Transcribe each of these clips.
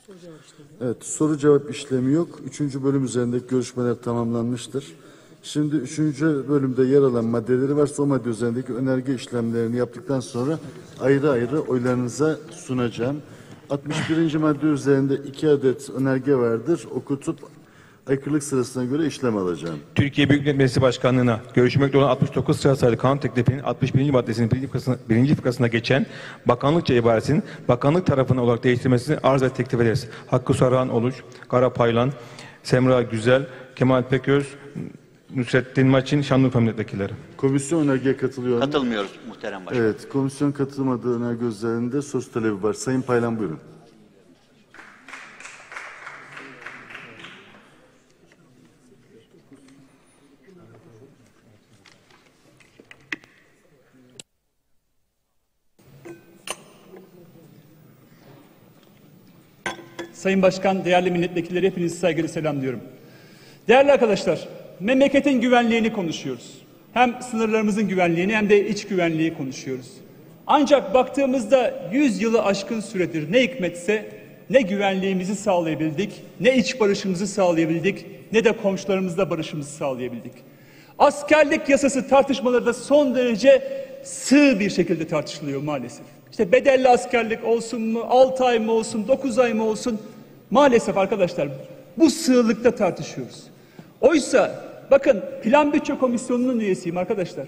Evet, soru cevap işlemi yok. 3. bölüm üzerindeki görüşmeler tamamlanmıştır. Şimdi 3. bölümde yer alan maddeleri varsa o madde üzerindeki önerge işlemlerini yaptıktan sonra ayrı ayrı oylarınıza sunacağım. 61. madde üzerinde 2 adet önerge vardır. Okutup aykırılık sırasına göre işlem alacağım. Türkiye Büyük Millet Meclisi Başkanlığı'na görüşmekte olan 69 sıra sayılı kanun teklifinin 61. maddesinin 1. fıkrasına geçen bakanlıkça ibaresinin bakanlık tarafından olarak değiştirmesini arz ve teklif ederiz. Hakkı Saran Oluç, Kara Paylan, Semra Güzel, Kemal Peköz, Nusrettin Maçin, Şanlıurfa milletvekilleri. Komisyon önergeye katılıyor mu? Katılmıyoruz muhterem başkanım. Evet, komisyon katılmadığı önerge üzerinde söz talebi var. Sayın Paylan buyurun. Sayın Başkan, değerli milletvekilleri, hepinizi saygıyla selamlıyorum. Değerli arkadaşlar, memleketin güvenliğini konuşuyoruz. Hem sınırlarımızın güvenliğini hem de iç güvenliği konuşuyoruz. Ancak baktığımızda 100 yılı aşkın süredir ne hikmetse ne güvenliğimizi sağlayabildik, ne iç barışımızı sağlayabildik, ne de komşularımızla barışımızı sağlayabildik. Askerlik yasası tartışmaları da son derece sığ bir şekilde tartışılıyor maalesef. İşte bedelli askerlik olsun mu, 6 ay mı olsun, 9 ay mı olsun, maalesef arkadaşlar bu sığlıkta tartışıyoruz. Oysa bakın, Plan Bütçe Komisyonu'nun üyesiyim arkadaşlar.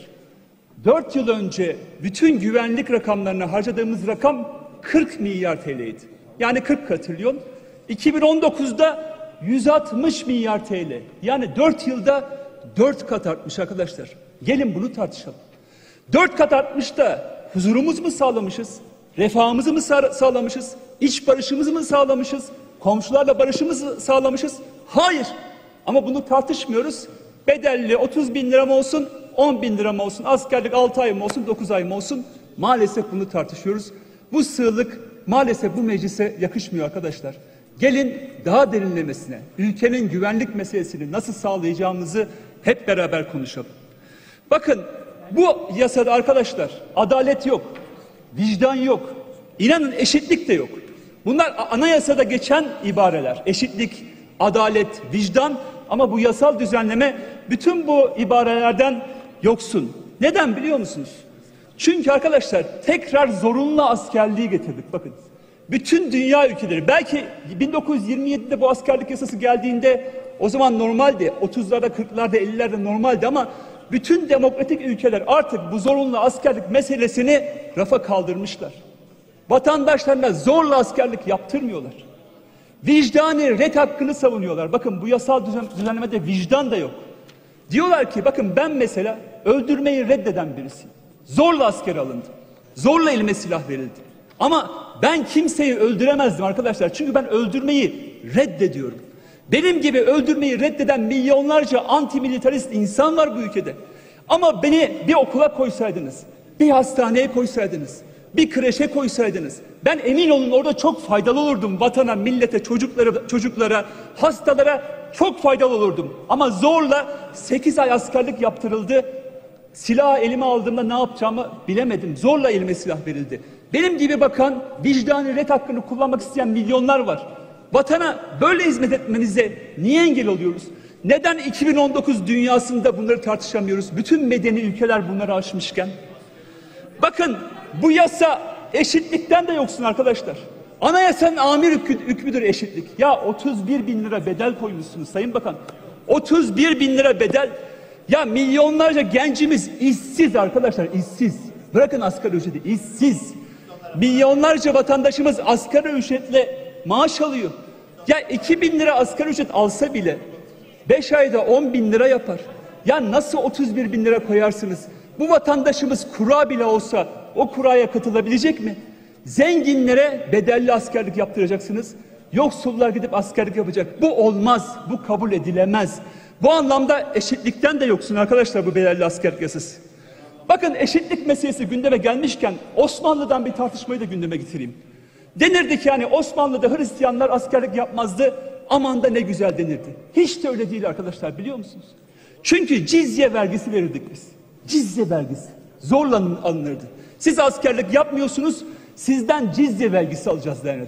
4 yıl önce bütün güvenlik rakamlarına harcadığımız rakam 40 milyar TL'ydi. Yani 40 katrilyon. 2019'da 160 milyar TL. Yani 4 yılda 4 kat artmış arkadaşlar. Gelin bunu tartışalım. 4 kat artmış da huzurumuzu mu sağlamışız? Refahımızı mı sağlamışız? İç barışımızı mı sağlamışız? Komşularla barışımızı sağlamışız? Hayır. Ama bunu tartışmıyoruz. Bedelli 30 bin lira mı olsun, 10 bin lira mı olsun, askerlik 6 ay mı olsun, 9 ay mı olsun? Maalesef bunu tartışıyoruz. Bu sığlık maalesef bu meclise yakışmıyor arkadaşlar. Gelin daha derinlemesine ülkenin güvenlik meselesini nasıl sağlayacağımızı hep beraber konuşalım. Bakın, bu yasada arkadaşlar adalet yok, vicdan yok, inanın eşitlik de yok. Bunlar anayasada geçen ibareler. Eşitlik, adalet, vicdan, ama bu yasal düzenleme bütün bu ibarelerden yoksun. Neden biliyor musunuz? Çünkü arkadaşlar tekrar zorunlu askerliği getirdik. Bakın, bütün dünya ülkeleri, belki 1927'de bu askerlik yasası geldiğinde o zaman normaldi. 30'larda, 40'larda, 50'lerde normaldi ama bütün demokratik ülkeler artık bu zorunlu askerlik meselesini rafa kaldırmışlar. Vatandaşlarına zorla askerlik yaptırmıyorlar. Vicdani ret hakkını savunuyorlar. Bakın, bu yasal düzenlemede vicdan da yok. Diyorlar ki bakın, ben mesela öldürmeyi reddeden birisiyim. Zorla askere alındım. Zorla elime silah verildi. Ama ben kimseyi öldüremezdim arkadaşlar. Çünkü ben öldürmeyi reddediyorum. Benim gibi öldürmeyi reddeden milyonlarca antimilitarist insan var bu ülkede. Ama beni bir okula koysaydınız, bir hastaneye koysaydınız, bir kreşe koysaydınız, ben emin olun orada çok faydalı olurdum. Vatana, millete, çocuklara, hastalara çok faydalı olurdum. Ama zorla 8 ay askerlik yaptırıldı. Silahı elime aldığımda ne yapacağımı bilemedim. Zorla elime silah verildi. Benim gibi bakan, vicdani ret hakkını kullanmak isteyen milyonlar var. Vatana böyle hizmet etmenize niye engel oluyoruz? Neden 2019 dünyasında bunları tartışamıyoruz? Bütün medeni ülkeler bunları aşmışken. Bakın, bu yasa eşitlikten de yoksun arkadaşlar. Anayasanın amir hükmüdür eşitlik. Ya 31 bin lira bedel koymuşsunuz Sayın Bakan. 31 bin lira bedel. Ya milyonlarca gencimiz işsiz arkadaşlar, işsiz. Bırakın asgari ücreti, işsiz. Milyonlarca vatandaşımız asgari ücretle maaş alıyor. Ya 2 bin lira asgari ücret alsa bile 5 ayda 10 bin lira yapar. Ya nasıl 31 bin lira koyarsınız? Bu vatandaşımız kura bile olsa o kuraya katılabilecek mi? Zenginlere bedelli askerlik yaptıracaksınız. Yoksullar gidip askerlik yapacak. Bu olmaz. Bu kabul edilemez. Bu anlamda eşitlikten de yoksun arkadaşlar bu bedelli askerlik yasası. Bakın, eşitlik meselesi gündeme gelmişken Osmanlı'dan bir tartışmayı da gündeme getireyim. Denirdi ki yani Osmanlı'da Hristiyanlar askerlik yapmazdı. Aman da ne güzel denirdi. Hiç de öyle değil arkadaşlar, biliyor musunuz? Çünkü cizye vergisi verirdik biz. Cizye vergisi. Zorla alınırdı. Siz askerlik yapmıyorsunuz, sizden cizye vergisi alacağız denirdi.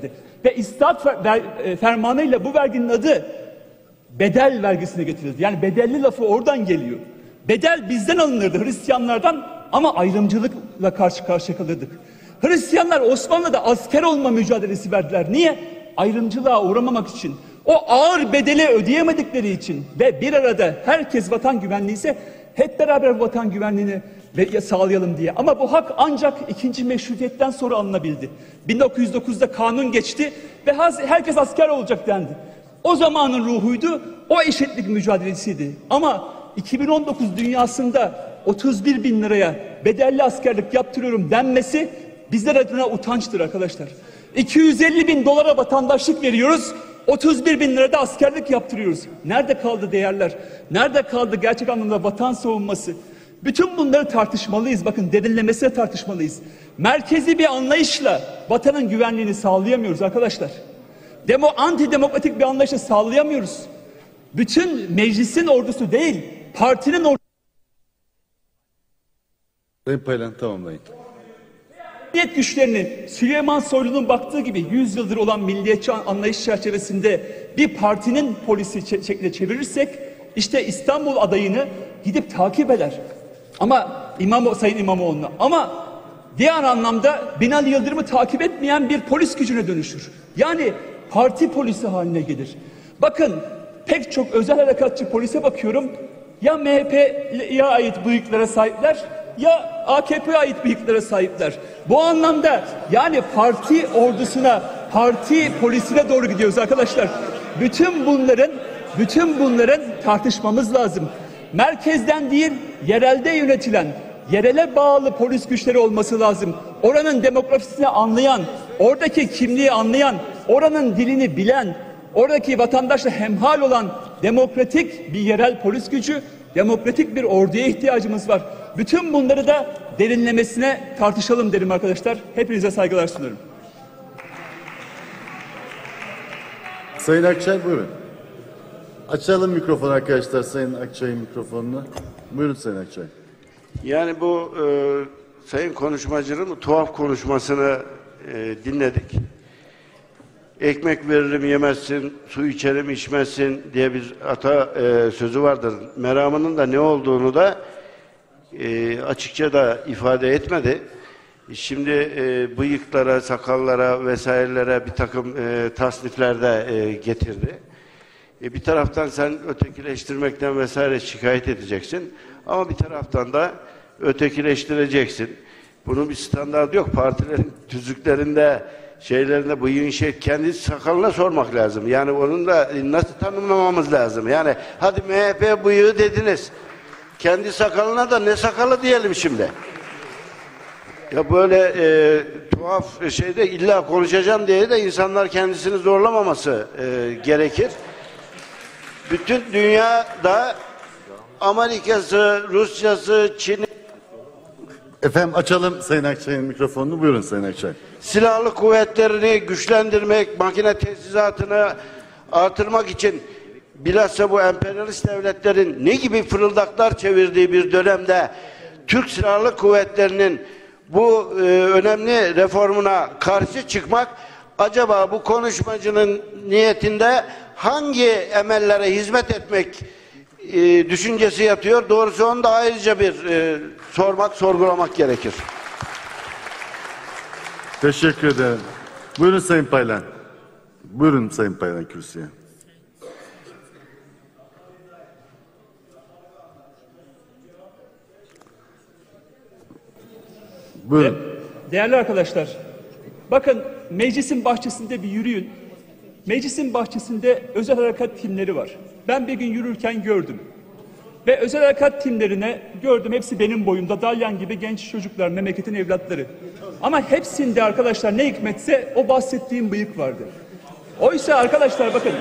ve İstihat fermanıyla bu verginin adı bedel vergisine getirildi. Yani bedelli lafı oradan geliyor. Bedel bizden alınırdı, Hristiyanlardan, ama ayrımcılıkla karşı karşıya kalırdık. Hristiyanlar Osmanlı'da asker olma mücadelesi verdiler. Niye? Ayrımcılığa uğramamak için. O ağır bedeli ödeyemedikleri için ve bir arada herkes vatan güvenliği ise hep beraber vatan güvenliğini sağlayalım diye. Ama bu hak ancak ikinci meşrutiyetten sonra alınabildi. 1909'da kanun geçti ve herkes asker olacak dendi. O zamanın ruhuydu, o eşitlik mücadelesiydi. Ama 2019 dünyasında 31 bin liraya bedelli askerlik yaptırıyorum denmesi bizler adına utançtır arkadaşlar. 250 bin dolara vatandaşlık veriyoruz, 31 bin lirada askerlik yaptırıyoruz. Nerede kaldı değerler? Nerede kaldı gerçek anlamda vatan savunması? Bütün bunları tartışmalıyız. Bakın, derinlemesine tartışmalıyız. Merkezi bir anlayışla vatanın güvenliğini sağlayamıyoruz arkadaşlar. Antidemokratik bir anlayışla sağlayamıyoruz. Bütün meclisin ordusu değil, partinin ordusu. Sayın Paylan, tamamlayın. Milliyet güçlerini Süleyman Soylu'nun baktığı gibi 100 yıldır olan milliyetçi anlayış çerçevesinde bir partinin polisi şekline çevirirsek, işte İstanbul adayını gidip takip eder. Ama Sayın İmamoğlu'na, ama diğer anlamda Binali Yıldırım'ı takip etmeyen bir polis gücüne dönüşür. Yani parti polisi haline gelir. Bakın, pek çok özel harekatçı polise bakıyorum, ya MHP'ye ait bıyıklara sahipler ya AKP'ye ait bıyıklara sahipler. Bu anlamda yani parti ordusuna, parti polisine doğru gidiyoruz arkadaşlar. Bütün bunların tartışmamız lazım. Merkezden değil, yerelde yönetilen, yerele bağlı polis güçleri olması lazım. Oranın demografisini anlayan, oradaki kimliği anlayan, oranın dilini bilen, oradaki vatandaşla hemhal olan demokratik bir yerel polis gücü, demokratik bir orduya ihtiyacımız var. Bütün bunları da derinlemesine tartışalım derim arkadaşlar. Hepinize saygılar sunuyorum. Sayın Akçay, buyurun. Açalım mikrofonu arkadaşlar, Sayın Akçay'ın mikrofonunu. Buyurun Sayın Akçay. Yani bu sayın konuşmacının tuhaf konuşmasını dinledik. Ekmek veririm yemezsin, su içerim içmezsin diye bir sözü vardır. Meramının da ne olduğunu da açıkça da ifade etmedi. Şimdi bıyıklara, sakallara vesairelere bir takım tasnifler de getirdi. Bir taraftan sen ötekileştirmekten vesaire şikayet edeceksin. Ama bir taraftan da ötekileştireceksin. Bunun bir standardı yok. Partilerin tüzüklerinde, şeylerinde bıyığın kendi sakalına sormak lazım. Yani onun da nasıl tanımlamamız lazım. Yani hadi MHP bıyığı dediniz. Kendi sakalına da ne sakalı diyelim şimdi. Ya böyle tuhaf şeyde illa konuşacağım diye de insanlar kendisini zorlamaması gerekir. Bütün dünyada Amerika'sı, Rusya'sı, Çin'i... Efendim, açalım Sayın Akçay'ın mikrofonunu. Buyurun Sayın Akçay. Silahlı kuvvetlerini güçlendirmek, makine tesisatını artırmak için bilhassa bu emperyalist devletlerin ne gibi fırıldaklar çevirdiği bir dönemde Türk Silahlı Kuvvetleri'nin bu önemli reformuna karşı çıkmak, acaba bu konuşmacının niyetinde hangi emellere hizmet etmek düşüncesi yatıyor? Doğrusu onu da ayrıca bir sorgulamak gerekir. Teşekkür ederim. Buyurun Sayın Paylan. Buyurun Sayın Paylan kürsüye. Buyurun. Değerli arkadaşlar, bakın, meclisin bahçesinde bir yürüyün. Meclisin bahçesinde özel harekat timleri var. Ben bir gün yürürken gördüm. Ve özel harekat timlerine gördüm, hepsi benim boyumda, dalyan gibi genç çocuklar, memleketin evlatları. Ama hepsinde arkadaşlar ne hikmetse o bahsettiğim bıyık vardı. Oysa arkadaşlar bakın,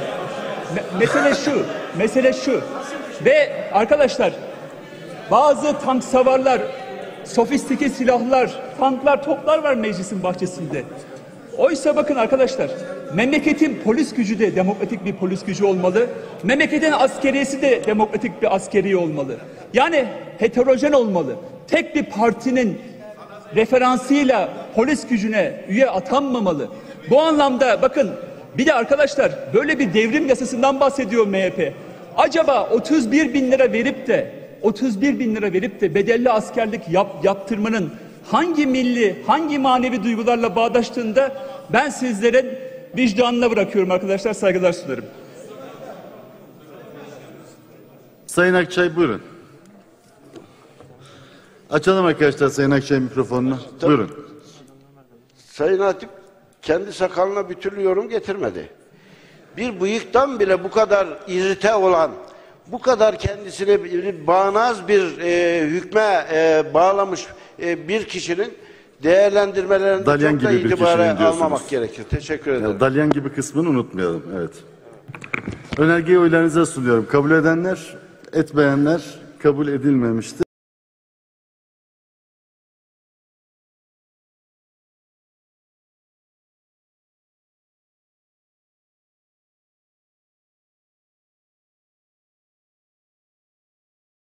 mesele şu. Ve arkadaşlar, bazı tank savarlar, sofistike silahlar, tanklar, toplar var meclisin bahçesinde. Oysa bakın arkadaşlar, memleketin polis gücü de demokratik bir polis gücü olmalı. Memleketin askeriyesi de demokratik bir askeriye olmalı. Yani heterojen olmalı. Tek bir partinin referansıyla polis gücüne üye atanmamalı. Bu anlamda bakın, bir de arkadaşlar böyle bir devrim yasasından bahsediyor MHP. Acaba 31 bin lira verip de bedelli askerlik yaptırmanın hangi milli, hangi manevi duygularla bağdaştığında ben sizlerin vicdanına bırakıyorum arkadaşlar, saygılar sunarım. Sayın Akçay buyurun. Açalım arkadaşlar Sayın Akçay mikrofonunu. Buyurun. Sayın Hatip kendi sakalına bir türlü yorum getirmedi. Bir bıyıktan bile bu kadar irite olan, bu kadar kendisine bağnaz bir hükme bağlamış bir kişinin değerlendirmelerini Dalyan çok da gibi bir itibara kişinin diyorsunuz. almamak gerekir. Teşekkür ederim. Ya, dalyan gibi kısmını unutmayalım. Evet. Önergeyi oylarınıza sunuyorum. Kabul edenler, etmeyenler kabul edilmemiştir.